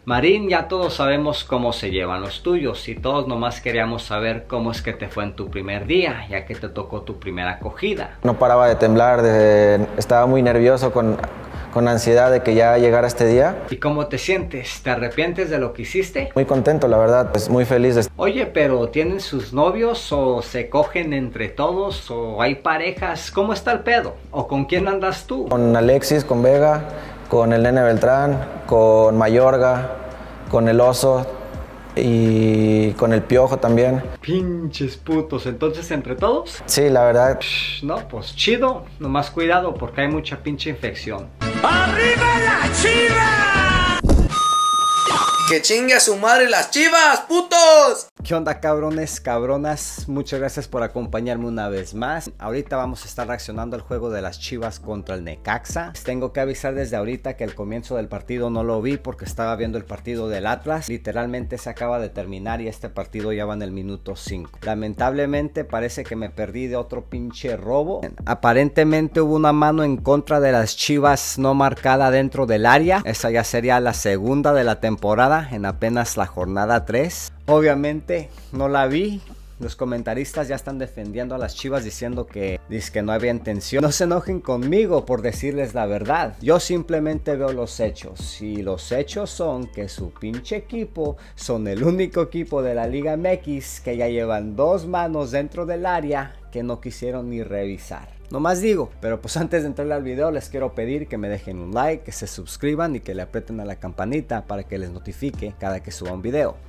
Marín, ya todos sabemos cómo se llevan los tuyos y todos nomás queríamos saber cómo es que te fue en tu primer día, ya que te tocó tu primera acogida. No paraba de temblar, estaba muy nervioso con ansiedad de que ya llegara este día. ¿Y cómo te sientes? ¿Te arrepientes de lo que hiciste? Muy contento, la verdad, pues muy feliz. Oye, pero ¿tienen sus novios o se cogen entre todos o hay parejas? ¿Cómo está el pedo? ¿O con quién andas tú? Con Alexis, con Vega, con el Nene Beltrán, con Mayorga, con el Oso y con el Piojo también. Pinches putos, ¿entonces entre todos? Sí, la verdad. No, pues chido, nomás cuidado porque hay mucha pinche infección. ¡Arriba las Chivas! ¡Que chingue a su madre las Chivas, putos! ¿Qué onda, cabrones, cabronas? Muchas gracias por acompañarme una vez más. Ahorita vamos a estar reaccionando al juego de las Chivas contra el Necaxa. Les tengo que avisar desde ahorita que el comienzo del partido no lo vi porque estaba viendo el partido del Atlas. Literalmente se acaba de terminar y este partido ya va en el minuto 5. Lamentablemente parece que me perdí de otro pinche robo. Aparentemente hubo una mano en contra de las Chivas no marcada dentro del área. Esa ya sería la segunda de la temporada en apenas la jornada 3. Obviamente no la vi. Los comentaristas ya están defendiendo a las Chivas diciendo que no había intención. No se enojen conmigo por decirles la verdad. Yo simplemente veo los hechos. Y los hechos son que su pinche equipo son el único equipo de la Liga MX que ya llevan 2 manos dentro del área que no quisieron ni revisar. No más digo, pero pues antes de entrar al video les quiero pedir que me dejen un like, que se suscriban y que le aprieten a la campanita para que les notifique cada que suba un video.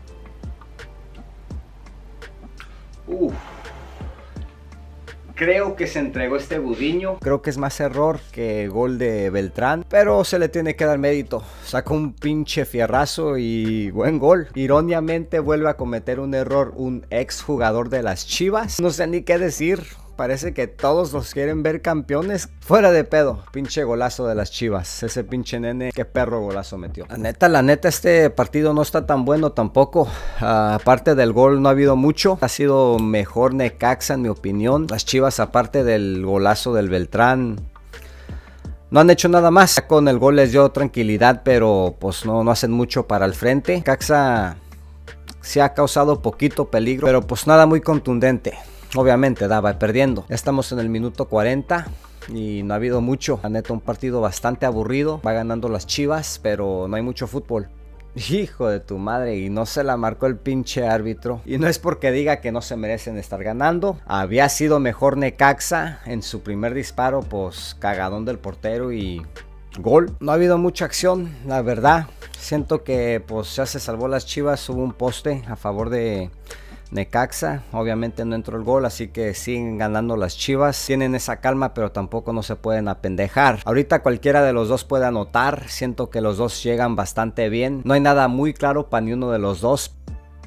Creo que se entregó este Gudiño. Creo que es más error que gol de Beltrán, pero se le tiene que dar mérito. Sacó un pinche fierrazo y buen gol. Irónicamente vuelve a cometer un error un ex jugador de las Chivas. No sé ni qué decir. Parece que todos los quieren ver campeones. Fuera de pedo, pinche golazo de las Chivas. Ese pinche nene, qué perro golazo metió. La neta, este partido no está tan bueno tampoco. Aparte del gol no ha habido mucho. Ha sido mejor Necaxa en mi opinión. Las Chivas, aparte del golazo del Beltrán, no han hecho nada más. Con el gol les dio tranquilidad, pero pues no hacen mucho para el frente. Necaxa sí ha causado poquito peligro, pero pues nada muy contundente. Obviamente va perdiendo. Ya estamos en el minuto 40 y no ha habido mucho. La neta, un partido bastante aburrido. Va ganando las Chivas, pero no hay mucho fútbol. Hijo de tu madre, y no se la marcó el pinche árbitro. Y no es porque diga que no se merecen estar ganando. Había sido mejor Necaxa en su primer disparo, pues cagadón del portero y gol. No ha habido mucha acción, la verdad. Siento que pues ya se salvó las Chivas. Hubo un poste a favor de Necaxa, obviamente no entró el gol, así que siguen ganando las Chivas. Tienen esa calma, pero tampoco no se pueden apendejar. Ahorita cualquiera de los dos puede anotar. Siento que los dos llegan bastante bien. No hay nada muy claro para ni uno de los dos.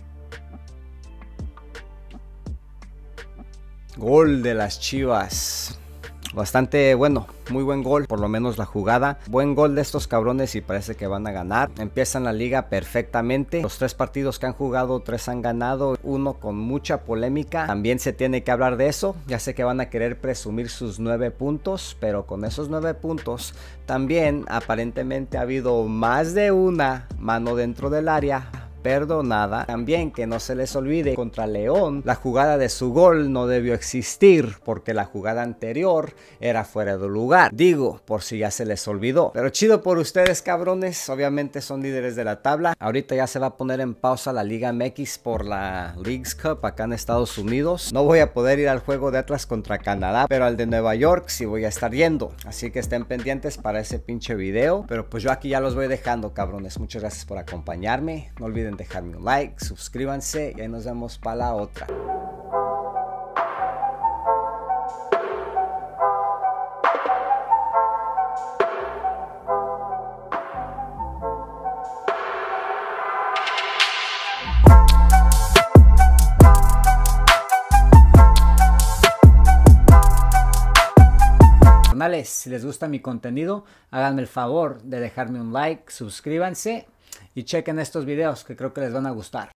Gol de las Chivas. Bastante bueno, muy buen gol, por lo menos la jugada. Buen gol de estos cabrones y parece que van a ganar. Empiezan la liga perfectamente. Los 3 partidos que han jugado, 3 han ganado. 1 con mucha polémica. También se tiene que hablar de eso. Ya sé que van a querer presumir sus 9 puntos, pero con esos 9 puntos también aparentemente ha habido más de una mano dentro del área perdonada. También que no se les olvide, contra León la jugada de su gol no debió existir porque la jugada anterior era fuera de lugar. Digo, por si ya se les olvidó. Pero chido por ustedes, cabrones. Obviamente son líderes de la tabla. Ahorita ya se va a poner en pausa la Liga MX por la Leagues Cup acá en Estados Unidos. No voy a poder ir al juego de Atlas contra Canadá, pero al de Nueva York sí voy a estar yendo. Así que estén pendientes para ese pinche video. Pero pues yo aquí ya los voy dejando, cabrones. Muchas gracias por acompañarme. No olviden dejarme un like, suscríbanse y ahí nos vemos para la otra. Si les gusta mi contenido, háganme el favor de dejarme un like, suscríbanse y chequen estos videos que creo que les van a gustar.